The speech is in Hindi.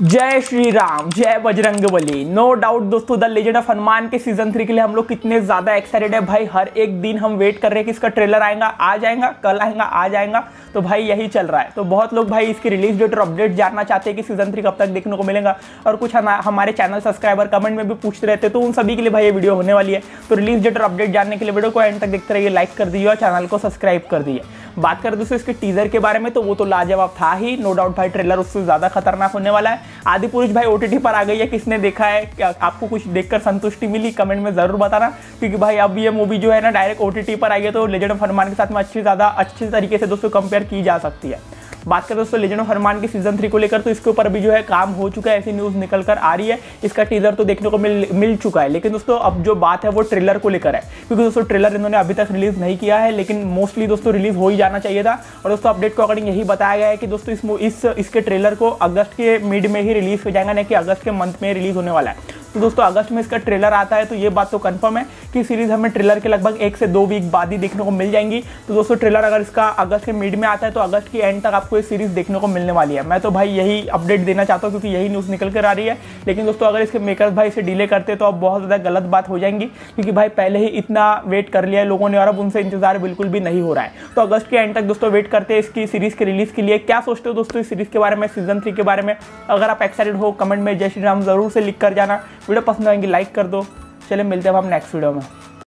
जय श्री राम, जय बजरंगबली। नो डाउट दोस्तों, द लेजेंड ऑफ हनुमान के सीजन 3 के लिए हम लोग कितने ज्यादा एक्साइटेड है भाई। हर एक दिन हम वेट कर रहे हैं कि इसका ट्रेलर आएगा, आ जाएगा, कल आएगा, आ जाएगा। तो भाई यही चल रहा है। तो बहुत लोग भाई इसकी रिलीज डेट और अपडेट जानना चाहते हैं कि सीजन 3 कब तक देखने को मिलेगा। और कुछ हमारे चैनल सब्सक्राइबर कमेंट में भी पूछते रहते हैं, तो उन सभी के लिए भाई ये वीडियो होने वाली है। तो रिलीज डेट और अपडेट जानने के लिए वीडियो को एंड तक देखते रहिए, लाइक कर दीजिए और चैनल को सब्सक्राइब कर दीजिए। बात करें दोस्तों इसके टीजर के बारे में, तो वो तो लाजवाब था ही, नो डाउट भाई। ट्रेलर उससे ज्यादा खतरनाक होने वाला है। आदिपुरुष भाई ओटीटी पर आ गई है, किसने देखा है, क्या आपको कुछ देखकर संतुष्टि मिली, कमेंट में जरूर बताना। क्योंकि भाई अब ये मूवी जो है ना डायरेक्ट ओटीटी पर आई है, तो लेजेंड ऑफ हनुमान के साथ में अच्छी तरीके से दोस्तों कंपेयर की जा सकती है। बात करें दोस्तों लेजेंड ऑफ हनुमान की सीजन 3 को लेकर, तो इसके ऊपर भी जो है काम हो चुका है, ऐसी न्यूज़ निकल कर आ रही है। इसका टीजर तो देखने को मिल चुका है। लेकिन दोस्तों अब जो बात है वो ट्रेलर को लेकर है, क्योंकि दोस्तों ट्रेलर इन्होंने अभी तक रिलीज नहीं किया है, लेकिन मोस्टली दोस्तों रिलीज हो ही जाना चाहिए था। और दोस्तों अपडेट को अकॉर्डिंग यही बताया गया है कि दोस्तों इसके ट्रेलर को अगस्त के मिड में ही रिलीज हो जाएगा, नहीं कि अगस्त के मंथ में रिलीज होने वाला है। तो दोस्तों अगस्त में इसका ट्रेलर आता है, तो ये बात तो कंफर्म है कि सीरीज हमें ट्रेलर के लगभग 1 से 2 वीक बाद ही देखने को मिल जाएंगी। तो दोस्तों ट्रेलर अगर इसका अगस्त के मिड में आता है, तो अगस्त की एंड तक आपको ये सीरीज देखने को मिलने वाली है। मैं तो भाई यही अपडेट देना चाहता हूँ, क्योंकि यही न्यूज़ निकल कर आ रही है। लेकिन दोस्तों अगर इसके मेकर्स भाई इसे डिले करते तो अब बहुत ज़्यादा गलत बात हो जाएंगी, क्योंकि भाई पहले ही इतना वेट कर लिया है लोगों ने और अब उनसे इंतजार बिल्कुल भी नहीं हो रहा है। तो अगस्त के एंड तक दोस्तों वेट करते हैं इसकी सीरीज के रिलीज के लिए। क्या सोचते हो दोस्तों इस सीरीज के बारे में, सीजन 3 के बारे में? अगर आप एक्साइटेड हो कमेंट में जय श्री राम जरूर से लिख कर जाना। वीडियो पसंद आएंगी लाइक कर दो। चलिए मिलते हैं हम नेक्स्ट वीडियो में।